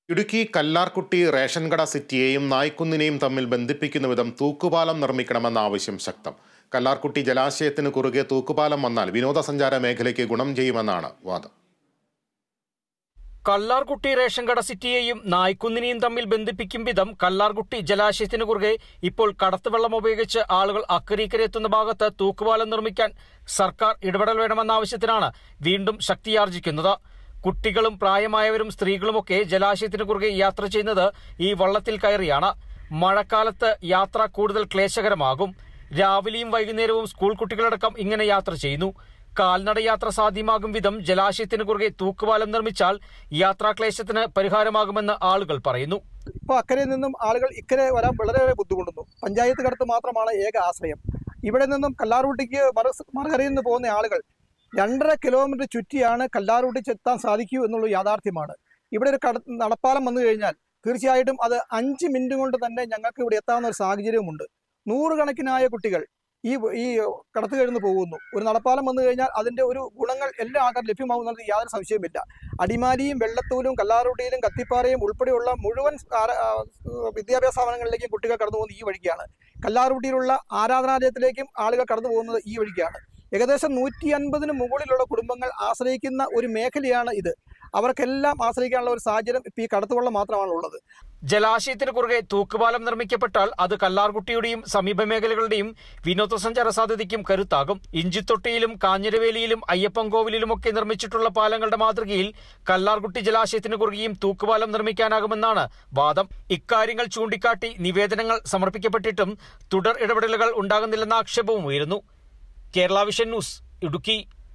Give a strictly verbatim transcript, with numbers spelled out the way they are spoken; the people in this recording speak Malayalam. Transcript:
ഇടുക്കി കല്ലാർകുട്ടി റേഷൻ കട സിറ്റിയെയും നായ്ക്കുന്നിനെയും തമ്മിൽ ബന്ധിപ്പിക്കുന്ന വിധം തൂക്കുപാലം നിർമ്മിക്കണമെന്ന ആവശ്യം ശക്തം. കല്ലാർകുട്ടി ജലാശയത്തിന് കുറുകെ തൂക്കുപാലം വന്നാൽ വിനോദസഞ്ചാര മേഖലയ്ക്ക് ഗുണം ചെയ്യുമെന്നാണ് വാദം. കല്ലാർകുട്ടി റേഷൻ കട സിറ്റിയെയും നായ്ക്കുന്നിനെയും തമ്മിൽ ബന്ധിപ്പിക്കും വിധം കല്ലാർകുട്ടി ജലാശയത്തിന് കുറുകെ ഇപ്പോൾ കടത്തുവെള്ളം ഉപയോഗിച്ച് ആളുകൾ അക്കരീക്കരെ എത്തുന്ന ഭാഗത്ത് തൂക്കുപാലം നിർമ്മിക്കാൻ സർക്കാർ ഇടപെടൽ വേണമെന്ന ആവശ്യത്തിനാണ് വീണ്ടും ശക്തിയാർജിക്കുന്നത്. കുട്ടികളും പ്രായമായവരും സ്ത്രീകളുമൊക്കെ ജലാശയത്തിന് കുറുകെ യാത്ര ചെയ്യുന്നത് ഈ വള്ളത്തിൽ കയറിയാണ്. മഴക്കാലത്ത് യാത്ര കൂടുതൽ ക്ലേശകരമാകും. രാവിലെയും വൈകുന്നേരവും സ്കൂൾ കുട്ടികളടക്കം ഇങ്ങനെ യാത്ര ചെയ്യുന്നു. കാൽനട യാത്ര സാധ്യമാകും വിധം ജലാശയത്തിന് കുറുകെ തൂക്കുപാലം നിർമ്മിച്ചാൽ യാത്രാക്ലേശത്തിന് പരിഹാരമാകുമെന്ന് ആളുകൾ പറയുന്നു. ഇപ്പോൾ അക്കരയിൽ നിന്നും ആളുകൾ ഇക്കരെ വരാൻ വളരെയേറെ ബുദ്ധിമുട്ടുന്നു. പഞ്ചായത്ത് കടത്ത് മാത്രമാണ് ഏക ആശ്രയം. ഇവിടെ നിന്നും കല്ലാർകുട്ടിക്ക് മറ മറുകരയിൽ നിന്ന് പോകുന്ന ആളുകൾ രണ്ടര കിലോമീറ്റർ ചുറ്റിയാണ് കല്ലാർകുട്ടിക്ക് എത്താൻ സാധിക്കൂ എന്നുള്ള യാഥാർത്ഥ്യമാണ്. ഇവിടെ ഒരു കട നടപ്പാലം വന്നു കഴിഞ്ഞാൽ തീർച്ചയായിട്ടും അത് അഞ്ച് മിനിറ്റ് കൊണ്ട് തന്നെ ഞങ്ങൾക്ക് ഇവിടെ എത്താവുന്ന ഒരു സാഹചര്യമുണ്ട്. നൂറുകണക്കിനായ കുട്ടികൾ ഈ ഈ കടത്ത് കഴിഞ്ഞ് പോകുന്നു. ഒരു നടപ്പാലം വന്നു കഴിഞ്ഞാൽ അതിൻ്റെ ഒരു ഗുണങ്ങൾ എല്ലാ ആൾക്കാരും ലഭ്യമാകുന്നത് യാതൊരു സംശയവുമില്ല. അടിമാലിയും വെള്ളത്തൂരും കല്ലാർകുട്ടിയിലും കത്തിപ്പാറയും ഉൾപ്പെടെയുള്ള മുഴുവൻ വിദ്യാഭ്യാസ സ്ഥാപനങ്ങളിലേക്കും കുട്ടികൾ കടന്നു പോകുന്നത് ഈ വഴിക്കാണ്. കല്ലാർകുട്ടിയിലുള്ള ആരാധനാലയത്തിലേക്കും ആളുകൾ കടന്നു പോകുന്നത് ഈ വഴിക്കാണ്. ഏകദേശം നൂറ്റി അൻപതിന് മുകളിലുള്ള കുടുംബങ്ങൾ ആശ്രയിക്കുന്ന ഒരു മേഖലയാണ് ഇത്. അവർക്കെല്ലാം ആശ്രയിക്കാനുള്ള ഒരു സാഹചര്യം ഇപ്പോൾ ഈ കടത്തുവള്ളം മാത്രമാണ് ഉള്ളത്. ജലാശയത്തിന് കുറുകെ തൂക്കുപാലം നിർമ്മിക്കപ്പെട്ടാൽ അത് കല്ലാർകുട്ടിയുടെയും സമീപ മേഖലകളുടെയും വിനോദസഞ്ചാര സാധ്യതയ്ക്കും കരുത്താകും. ഇഞ്ചിത്തൊട്ടിയിലും കാഞ്ഞിരവേലിയിലും അയ്യപ്പൻകോവിലിലുമൊക്കെ നിർമ്മിച്ചിട്ടുള്ള പാലങ്ങളുടെ മാതൃകയിൽ കല്ലാർകുട്ടി ജലാശയത്തിന് കുറുകെയും തൂക്കുപാലം നിർമ്മിക്കാനാകുമെന്നാണ് വാദം. ഇക്കാര്യങ്ങൾ ചൂണ്ടിക്കാട്ടി നിവേദനങ്ങൾ സമർപ്പിക്കപ്പെട്ടിട്ടും തുടർ ഇടപെടലുകൾ ഉണ്ടാകുന്നില്ലെന്ന ആക്ഷേപവും ഉയരുന്നു. Kerala vision news, Idukki.